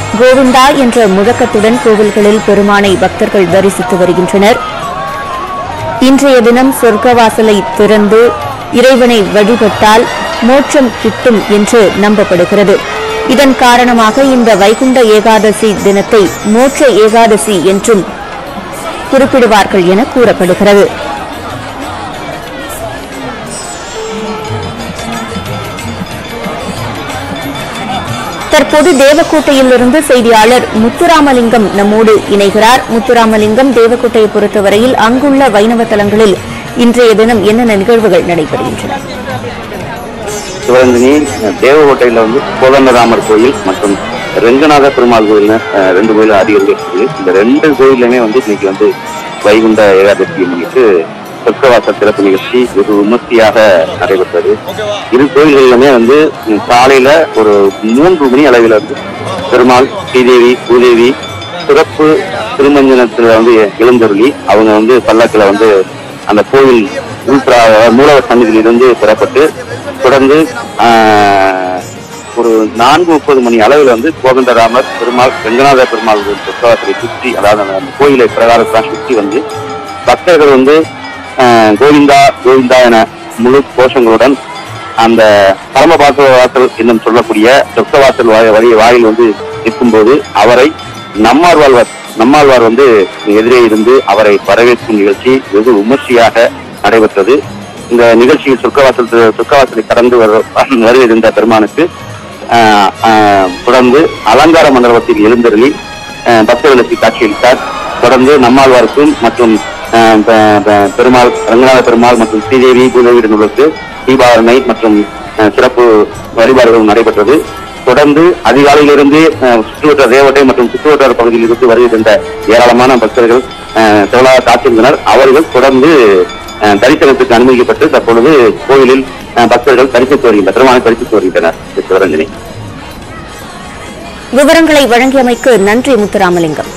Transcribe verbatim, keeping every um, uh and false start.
கோவிந்தா என்ற முழக்கத்துடன் கோவில்களில் பெருமானை பக்தர்கள் தரிசித்து வருகின்றனர். இன்றைய தினம் சொர்க்கவாசலை திறந்து இறைவனை வழிபட்டால் மோட்சம் கிட்டும் என்று நம்பப்படுகிறது. இதன் காரணமாக இந்த வைகுண்ட ஏகாதசி தினத்தை மோட்ச ஏகாதசி என்றும் குறிப்பிடுவார்கள் என கூறப்படுகிறது. தற்போது தேவக்கோட்டையிலிருந்து செய்தியாளர் முத்துராமலிங்கம் நம்மோடு இணைகிறார். முத்துராமலிங்கம், தேவக்கோட்டையை பொறுத்தவரையில் அங்குள்ள வைணவ தலங்களில் இன்றைய தினம் என்னென்ன நிகழ்வுகள் நடைபெறுகின்றன? சிவகங்கை தேவக்கோட்டையில வந்து கோதண்டராமர் கோயில் மற்றும் ரெங்கநாத பெருமாள் கோயில் ரெண்டு கோயில் அதிகம் இருக்குது. இந்த ரெண்டு கோயிலுமே வந்து இன்னைக்கு வந்து வைகுண்ட ஏகாதசியை முன்னிட்டு சொர்க்கவாசல் திறப்பு நிகழ்ச்சி வெகு விமர்சையாக நடைபெற்றது. இரு கோயில்களிலுமே வந்து காலையில ஒரு மூன்று மணி அளவில் வந்து பெருமாள், ஸ்ரீதேவி, பூதேவி சிறப்பு திருமஞ்சனத்துல வந்து எழுந்தருளி அவங்க வந்து பல்லக்கில வந்து அந்த கோயில் உள்பிரா மூலவர் சன்னிதியிலிருந்து புறப்பட்டு தொடர்ந்து ஒரு நான்கு முப்பது மணி அளவில் வந்து கோதண்டராமர் பெருமாள், ரெங்கநாத பெருமாள் சொர்க்கவாசலை சுற்றி, அதாவது அந்த கோயிலை பிரகாரத்தான் சுற்றி வந்து பக்தர்கள் வந்து கோவிந்தா கோவிந்தா என முழு கோஷங்களுடன் அந்த பரமபாச வாசல் என்னும் சொல்லக்கூடிய சொர்க்கவாசல் வழி வாயில் வந்து நிற்கும்போது அவரை நம்மாழ்வார் நம்மாழ்வார் வந்து எதிரே இருந்து அவரை வரவேற்கும் நிகழ்ச்சி வெகு விமர்சையாக நடைபெற்றது. இந்த நிகழ்ச்சியில் சொர்க்கவாசல் சொர்க்கவாசலை கடந்து வருகின்ற பெருமானுக்கு தொடர்ந்து அலங்கார மண்டபத்தில் எழுந்தருளி பக்தர்களுக்கு காட்சியளித்தார். தொடர்ந்து நம்மாழ்வாருக்கும் மற்றும் பெருமாள், ரங்கநாத பெருமாள் மற்றும் ஸ்ரீதேவி, பூதேவியிடங்களுக்கு தீபாவரணை மற்றும் சிறப்பு வழிபாடுகள் நடைபெற்றது. தொடர்ந்து அதிகாலையிலிருந்து சுற்றுவட்டார தேவட்டை மற்றும் சுற்றுவட்டார பகுதியில் இருந்து வருகின்ற ஏராளமான பக்தர்கள் திரளாக காத்திருந்தனர். அவர்கள் தொடர்ந்து தரிசனத்துக்கு அனுமதிக்கப்பட்டு தற்பொழுது கோவிலில் பக்தர்கள் தரிசித்து வருகின்றனர், பெருமானை தரிசித்து வருகின்றனர். சிவரஞ்சனி, விவரங்களை வழங்கியமைக்கு நன்றி முத்துராமலிங்கம்.